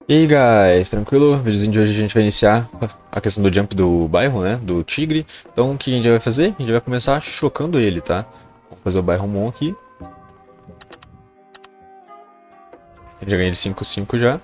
E aí, guys, tranquilo? No videozinho de hoje a gente vai iniciar a questão do jump do bairro, né? Do tigre. Então o que a gente vai fazer? A gente vai começar chocando ele, tá? Vamos fazer o bairro Mon aqui. Já ganhei de 5/5 já.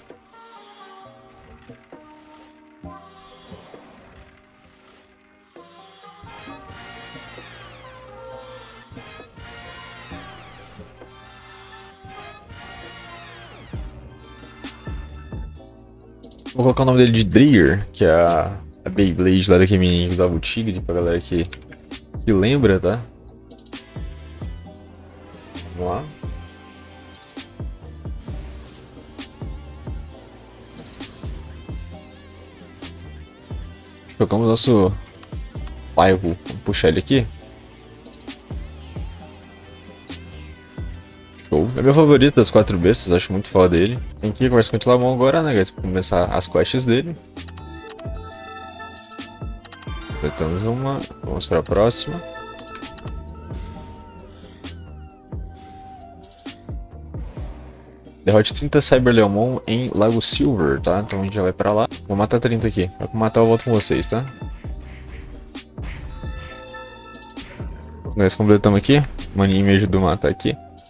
Vou colocar o nome dele de Dreer, que é a Beyblade lá daquele menino que usava o tigre, pra galera que lembra, tá? Vamos lá. Chocamos nosso bairro. Vamos puxar ele aqui. Show. É meu favorito das 4 bestas, acho muito foda dele. Tem que conversar com o Tilamon agora, né, guys? Pra começar as quests dele. Completamos uma, vamos para a próxima. Derrote 30 Cyberleomon em Lago Silver, tá? Então a gente já vai pra lá. Vou matar 30 aqui. Pra matar eu volto com vocês, tá? Nós completamos aqui. O maninho me ajudou a matar aqui.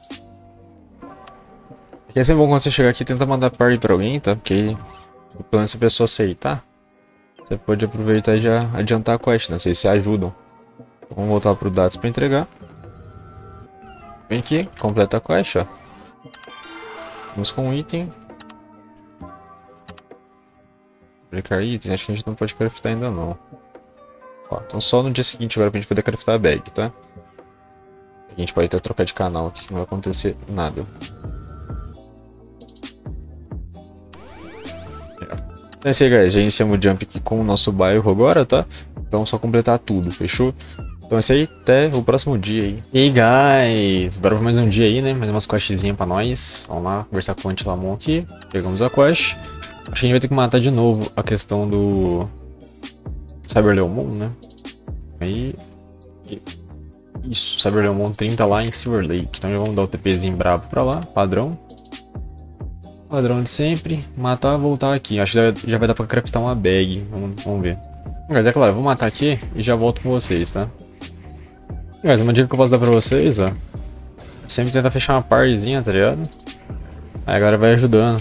Aqui é sempre bom quando você chegar aqui e tentar mandar party pra alguém, tá? Porque pelo menos se a pessoa aceitar, você pode aproveitar e já adiantar a quest, né? Vocês se ajudam. Então, vamos voltar pro Dados pra entregar. Vem aqui, completa a quest, ó. Vamos com um item. Aplicar item, acho que a gente não pode craftar ainda não. Ó, então só no dia seguinte agora pra gente poder craftar a bag, tá? A gente pode até trocar de canal aqui, não vai acontecer nada. Então é isso aí, guys. Já iniciamos o jump aqui com o nosso bairro agora, tá? Então só completar tudo, fechou? Então é isso aí, até o próximo dia aí. E aí, guys, bora pra mais um dia aí, né? Mais umas questzinhas pra nós. Vamos lá, conversar com o Antilamon aqui. Pegamos a quest. Acho que a gente vai ter que matar de novo a questão do Cyberleomon, né? Aí... Isso, Cyberleomon 30 lá em Silver Lake. Então já vamos dar o TPzinho brabo pra lá, padrão. Padrão de sempre. Matar, voltar aqui. Acho que já vai dar pra craftar uma bag. Vamos ver. Mas é claro, eu vou matar aqui e já volto com vocês, tá? Mas uma dica que eu posso dar pra vocês, ó. Sempre tentar fechar uma parzinha, tá ligado? Aí a galera vai ajudando.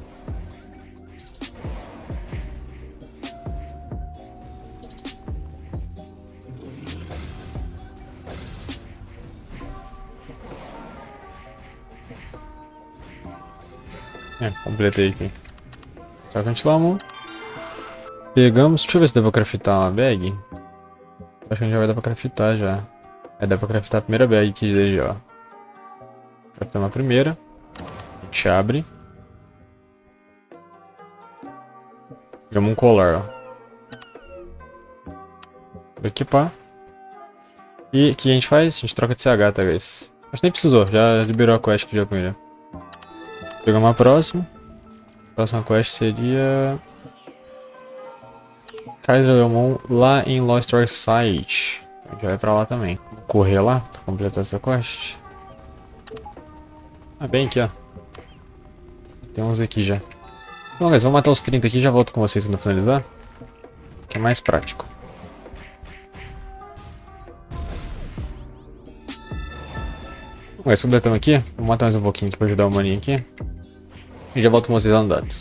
Completei aqui. Só que a gente lamou. Pegamos. Deixa eu ver se dá pra craftar uma bag. Acho que já vai dar pra craftar já. Dá pra craftar a primeira bag aqui desde, ó. Craftamos a primeira. A gente abre. Pegamos um colar, ó. Vou equipar. E o que a gente faz? A gente troca de CH, tá, guys? Acho que nem precisou, já liberou a quest que já primeiro. Pegamos a próxima. A próxima quest seria... Cyberleomon lá em Lost Ark Site. A gente vai pra lá também. Vou correr lá pra completar essa quest. Ah, bem aqui, ó. Tem uns aqui já. Bom, guys, vamos matar os 30 aqui e já volto com vocês quando finalizar. Que é mais prático. Bom, guys, completamos aqui. Vou matar mais um pouquinho aqui pra ajudar o maninho aqui. E já volto com vocês andados.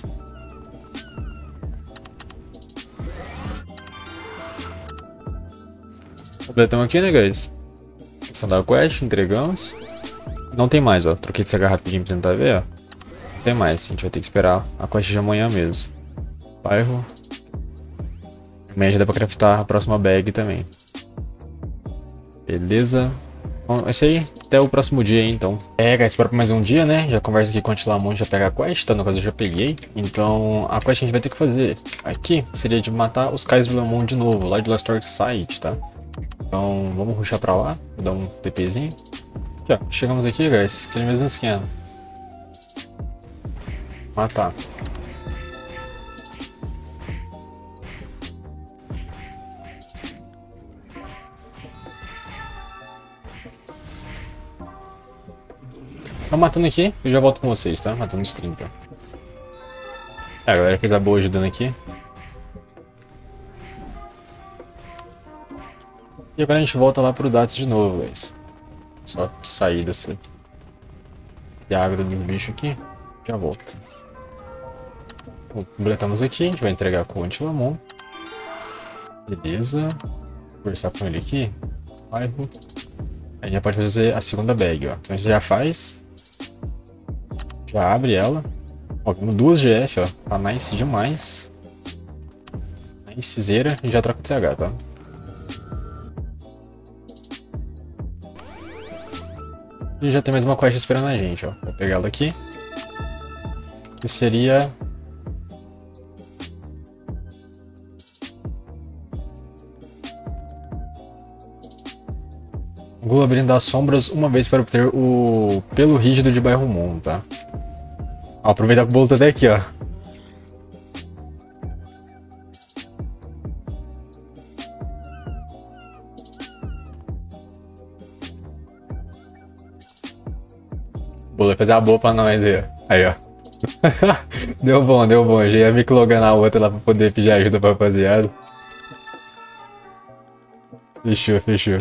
Completamos aqui, né, guys? Standard Quest, entregamos. Não tem mais, ó. Troquei de CH rapidinho pra tentar ver, ó. Não tem mais, a gente vai ter que esperar a quest de amanhã mesmo. Bairro. Amanhã já dá pra craftar a próxima bag também. Beleza. Bom, é isso aí. Até o próximo dia aí, então. Guys, bora pra mais um dia, né? Já conversa aqui com o Antilamon, já pega a quest, tá? No caso eu já peguei. Então, a quest que a gente vai ter que fazer aqui seria de matar os Cyberleomon de novo, lá de Lost Ark Site, tá? Então, vamos rushar pra lá, vou dar um TPzinho. Aqui, ó, chegamos aqui, guys, aquele mesmo esquema. Matar. Tô matando aqui e já volto com vocês, tá? Matando os 30. É, a galera fez a boa ajudando aqui. E agora a gente volta lá pro Dats de novo, guys. Só sair desse agro dos bichos aqui. Já volto. Completamos aqui, a gente vai entregar com o Antilamon. Beleza. Vou conversar com ele aqui. Bairro. Aí já pode fazer a segunda bag, ó. Então a gente já faz. Já abre ela. Ó, vimos 2 GF, ó. Tá nice demais. Nicezeira e já troca de CH, tá? E já tem mais uma quest esperando a gente, ó. Vou pegar ela aqui. Que seria... Gula abrindo as sombras uma vez para obter o pelo rígido de Bairrumon, tá? Ó, aproveitar que o bolo tá até aqui, ó. O bolo vai fazer a boa pra nós aí, ó. Aí, ó. Deu bom, deu bom. Já ia me clogar na outra lá pra poder pedir ajuda pra rapaziada. Fechou, fechou.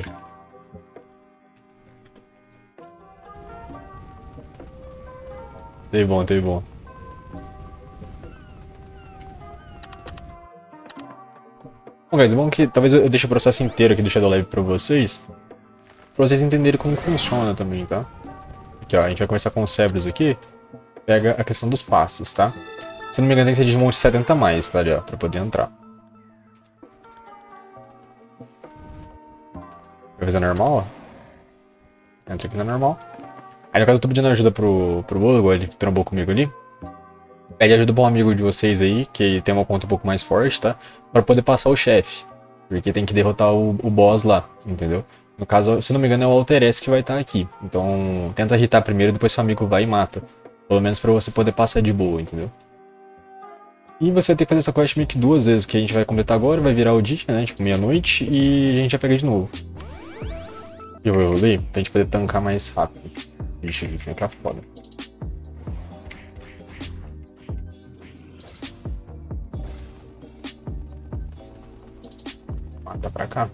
Tem bom, tem bom. Bom, guys, bom que talvez eu deixe o processo inteiro aqui do Shadow Live pra vocês entenderem como funciona também, tá? Aqui, ó, a gente vai começar com os Cerberus aqui. Pega a questão dos passes, tá? Se eu não me engano, tem que ser Digimon de 70 a mais, tá ali, ó, pra poder entrar. Vai fazer normal, ó. Entra aqui na normal. Aí no caso eu tô pedindo ajuda pro Bolo, igual ele trombou comigo ali. Pede ajuda pra um amigo de vocês aí, que tem uma conta um pouco mais forte, tá? Pra poder passar o chefe. Porque tem que derrotar o boss lá, entendeu? No caso, se não me engano, é o Alter S que vai estar aqui. Então, tenta irritar primeiro, depois seu amigo vai e mata. Pelo menos pra você poder passar de boa, entendeu? E você vai ter que fazer essa quest meio que 2 vezes, porque a gente vai completar agora, vai virar o dia, né? Tipo, meia-noite, e a gente já pega de novo. E eu evoluir pra gente poder tancar mais rápido. Ixi, isso aí tá foda. Mata pra cá.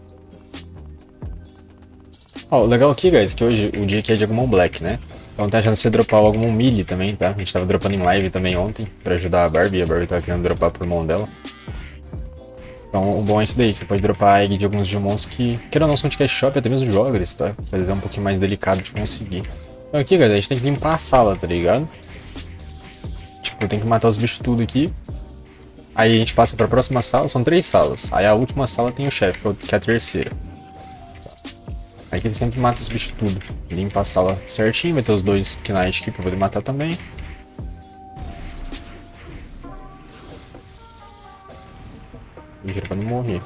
Ó, o legal aqui, guys, é que hoje o dia aqui é de Agumon Black, né? Então tá achando você dropar o Agumon Melee também, tá? A gente tava dropando em live também ontem, pra ajudar a Barbie, e a Barbie tava querendo dropar pro irmão dela. Então o bom é isso daí, que você pode dropar a egg de alguns Digimons que, querendo ou não, são de cash shop, até mesmo de joggers, tá? Às vezes é um pouquinho mais delicado de conseguir. Então aqui, galera, a gente tem que limpar a sala, tá ligado? Tipo, tem que matar os bichos tudo aqui. Aí a gente passa pra próxima sala, são 3 salas. Aí a última sala tem o chefe, que é a terceira. Aí que você sempre mata os bichos tudo. Limpa a sala certinho, vai ter os 2 Knight aqui pra poder matar também. Ligeiro pra não morrer.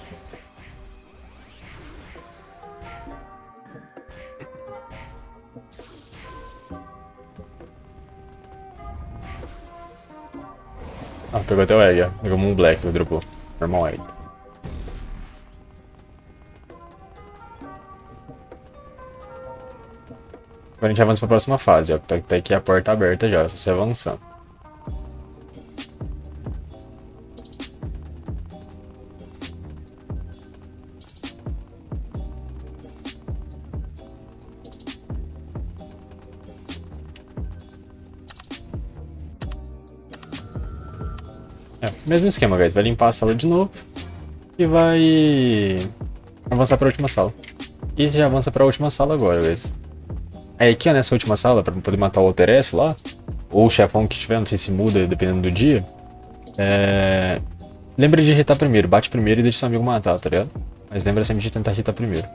Ah, pegou até o egg, ó. Pegou um black, dropou. Normal egg. Agora a gente avança pra próxima fase, ó. Tá aqui a porta aberta já, você avançando. É, mesmo esquema, guys. Vai limpar a sala de novo e vai avançar pra última sala. E já avança pra última sala agora, guys. Aí aqui, ó, nessa última sala, pra poder matar o Alter S lá, ou o chefão que tiver, não sei se muda dependendo do dia. Lembra de irritar primeiro, bate primeiro e deixa seu amigo matar, tá ligado? Mas lembra sempre de tentar irritar primeiro.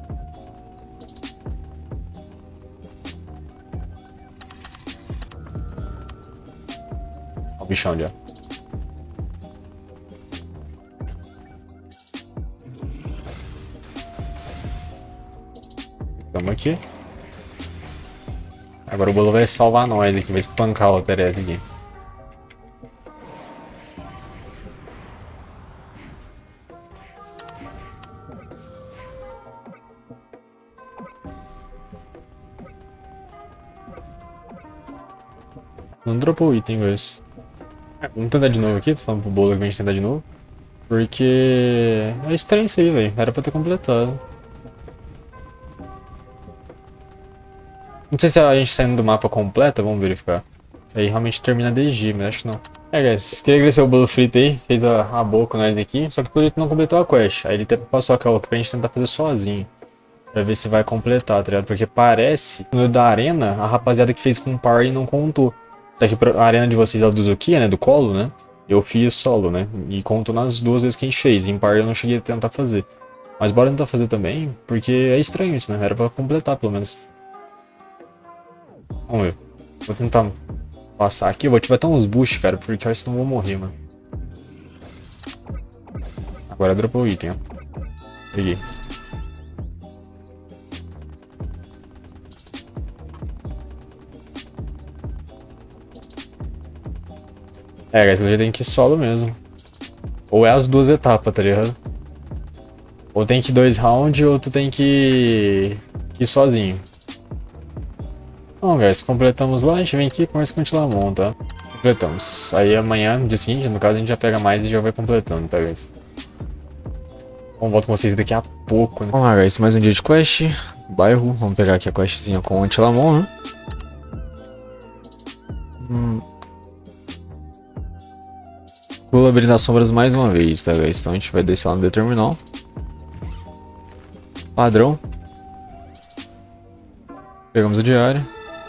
Ó o bichão ali, ó. Tamo aqui. Agora o Bolo vai salvar nós aqui, vai espancar o Alter S aqui. Não dropou o item, guys. Vamos tentar de novo aqui, tô falando pro Bolo que a gente tentar de novo. Porque é estranho isso aí, velho. Era pra ter completado. Não sei se a gente saindo do mapa completa, vamos verificar. Aí realmente termina a DG, mas acho que não. Guys, queria agradecer o Bolo Frito aí, fez a boa com nós aqui, só que por ele não completou a quest. Aí ele até passou aquela pra gente tentar fazer sozinho. Pra ver se vai completar, tá ligado? Porque parece, no da arena, a rapaziada que fez com par não contou. Tá aqui a arena de vocês, ela do Zukia, né, do Colo, né? Eu fiz solo, né? E contou nas 2 vezes que a gente fez. Em par eu não cheguei a tentar fazer. Mas bora tentar fazer também, porque é estranho isso, né? Era pra completar, pelo menos. Vamos ver. Vou tentar passar aqui. Eu vou ativar até uns boosts, cara, porque eu acho que não vou morrer, mano. Agora dropou o item, ó. Peguei. Guys, eu já tenho que ir solo mesmo. Ou é as 2 etapas, tá ligado? Ou tem que ir 2 rounds, ou tu tem que ir sozinho. Bom, guys, completamos lá, a gente vem aqui e começa com o Tilamon, tá? Completamos. Aí amanhã, no dia seguinte, no caso, a gente já pega mais e já vai completando, tá, guys? Bom, volto com vocês daqui a pouco, né? Vamos lá, guys, mais um dia de quest. Bairro, vamos pegar aqui a questzinha com o Tilamon, né? Vou abrir nas sombras mais uma vez, tá, guys? Então a gente vai descer lá no terminal. Padrão. Pegamos o diário.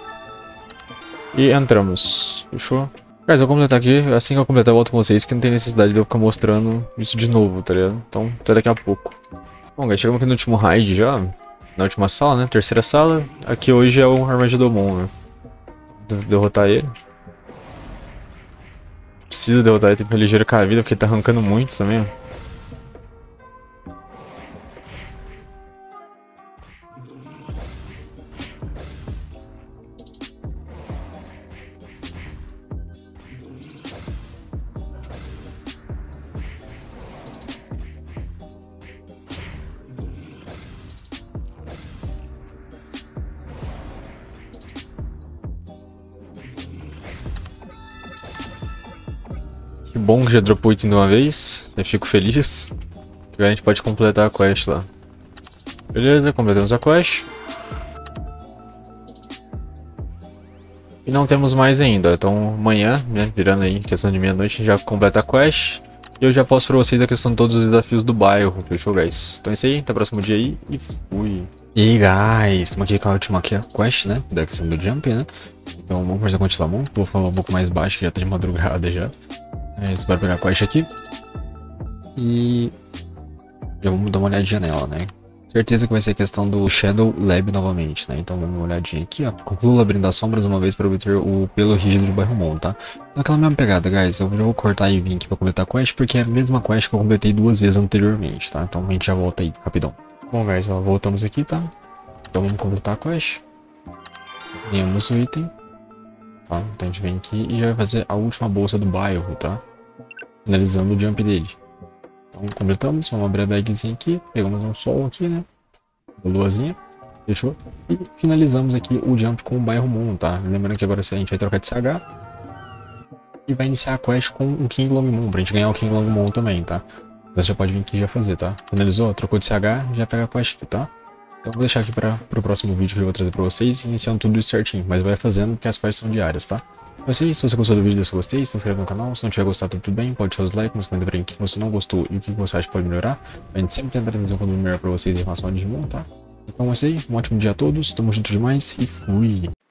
E entramos. Fechou? Guys, eu vou completar aqui. Assim que eu completar, eu volto com vocês, que não tem necessidade de eu ficar mostrando isso de novo, tá ligado? Então, até daqui a pouco. Bom, guys, chegamos aqui no último raid já. Na última sala, né? Terceira sala. Aqui hoje é o Armageddon, né? Derrotar ele. Precisa derrotar ele, tem que ligeiro com a vida, porque ele tá arrancando muito também, ó. Que bom que já dropou item de uma vez, já fico feliz. Agora a gente pode completar a quest lá. Beleza, completamos a quest. E não temos mais ainda, então amanhã, né, virando aí, questão de meia-noite, a gente já completa a quest. E eu já posto pra vocês a questão de todos os desafios do bairro, fechou, guys? Então é isso aí, até o próximo dia aí e fui. E aí, guys, estamos aqui com a última quest, né, da questão do jump, né? Então vamos começar com o Tilamon, vou falar um pouco mais baixo, que já tá de madrugada já. Bora pegar a quest aqui. E já vamos dar uma olhadinha nela, né? Certeza que vai ser a questão do Shadow Lab novamente, né? Então vamos dar uma olhadinha aqui, ó. Conclua o Labirinto das Sombras uma vez para obter o pelo rígido de Bairromon, tá? Naquela mesma pegada, guys. Eu já vou cortar e vir aqui pra completar a quest, porque é a mesma quest que eu completei 2 vezes anteriormente, tá? Então a gente já volta aí, rapidão. Bom, guys, ó, voltamos aqui, tá? Então vamos completar a quest. Ganhamos o item. Tá? Então a gente vem aqui e já vai fazer a última bolsa do bairro, tá? Finalizando o jump dele. Então completamos, vamos abrir a bagzinha aqui, pegamos um sol aqui, né? Uma luazinha, fechou? E finalizamos aqui o jump com o Bairromon, tá? Lembrando que agora a gente vai trocar de CH e vai iniciar a quest com o King Longmon, pra gente ganhar o King Longmon também, tá? Então você já pode vir aqui e já fazer, tá? Finalizou, trocou de CH, já pega a quest aqui, tá? Então vou deixar aqui pro próximo vídeo que eu vou trazer pra vocês, iniciando tudo isso certinho, mas vai fazendo porque as quests são diárias, tá? Então é isso aí, se você gostou do vídeo, deixa o gostei, se inscreve no canal, se não tiver gostado tudo bem, pode deixar os likes, mas comenta pra mim o que você não gostou e o que você acha que pode melhorar. A gente sempre tenta trazer um conteúdo melhor pra vocês em relação ao Digimon, tá? Então é isso aí, um ótimo dia a todos, tamo junto demais e fui!